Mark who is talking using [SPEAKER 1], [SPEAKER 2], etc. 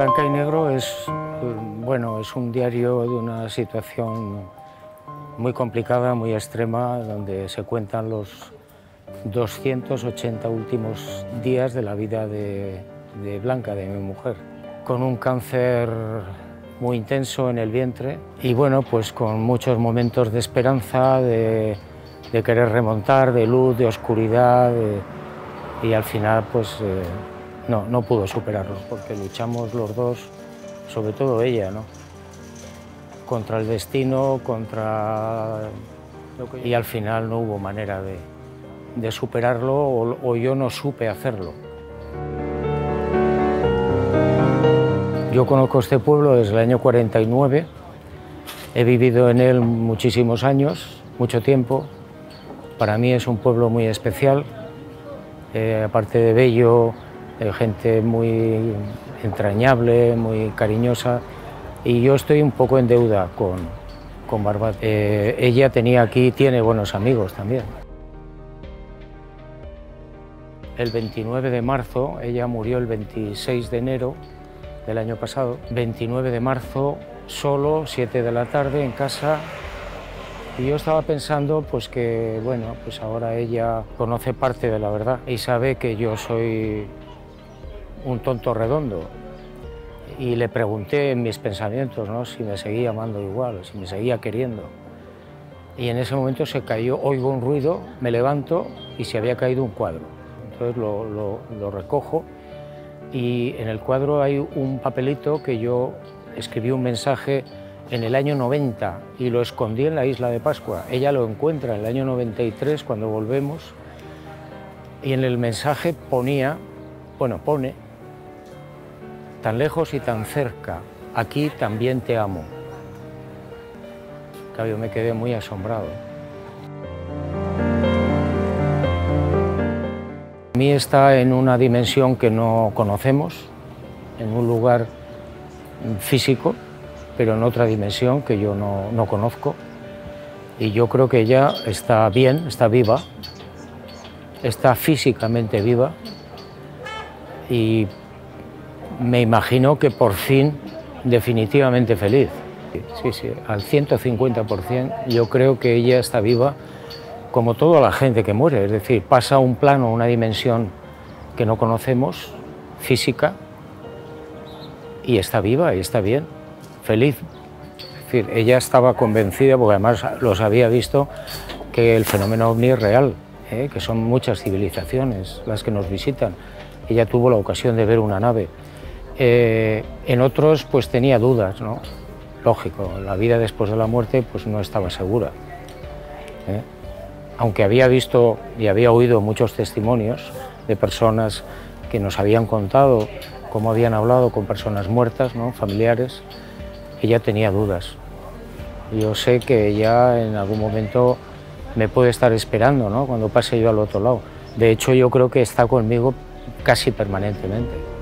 [SPEAKER 1] Blanca y Negro es, bueno, es un diario de una situación muy complicada, muy extrema, donde se cuentan los 280 últimos días de la vida de Blanca, de mi mujer, con un cáncer muy intenso en el vientre y bueno, pues con muchos momentos de esperanza, de querer remontar, de luz, de oscuridad, y al final pues no pudo superarlo, porque luchamos los dos, sobre todo ella, ¿no?, contra el destino, y al final no hubo manera de superarlo, o yo no supe hacerlo. Yo conozco este pueblo desde el año 49, he vivido en él muchísimos años, mucho tiempo. Para mí es un pueblo muy especial, aparte de bello, gente muy entrañable, muy cariñosa, y yo estoy un poco en deuda con Barbate. Ella tiene buenos amigos también. El 29 de marzo, ella murió el 26 de enero del año pasado. 29 de marzo, solo, 7 de la tarde, en casa. Y yo estaba pensando pues que, bueno, pues ahora ella conoce parte de la verdad y sabe que yo soy un tonto redondo. Y le pregunté en mis pensamientos, ¿no?, si me seguía amando igual, si me seguía queriendo. Y en ese momento se cayó, oigo un ruido, me levanto y se había caído un cuadro. Entonces lo recojo y en el cuadro hay un papelito que yo escribí un mensaje en el año 90 y lo escondí en la isla de Pascua. Ella lo encuentra en el año 93 cuando volvemos, y en el mensaje pone: tan lejos y tan cerca, aquí también te amo. Claro, yo me quedé muy asombrado. A mí está en una dimensión que no conocemos, en un lugar físico, pero en otra dimensión que yo no conozco. Y yo creo que ella está bien, está viva, está físicamente viva, y me imagino que por fin definitivamente feliz. Sí, al 150% yo creo que ella está viva, como toda la gente que muere, es decir, pasa a un plano, una dimensión que no conocemos, física, y está viva y está bien, feliz. Es decir, ella estaba convencida, porque además los había visto, que el fenómeno ovni es real, que son muchas civilizaciones las que nos visitan. Ella tuvo la ocasión de ver una nave. En otros pues tenía dudas, ¿no? Lógico, la vida después de la muerte pues no estaba segura. Aunque había visto y había oído muchos testimonios de personas que nos habían contado cómo habían hablado con personas muertas, ¿no?, familiares, ella tenía dudas. Yo sé que ella en algún momento me puede estar esperando, ¿no?, cuando pase yo al otro lado. De hecho, yo creo que está conmigo casi permanentemente.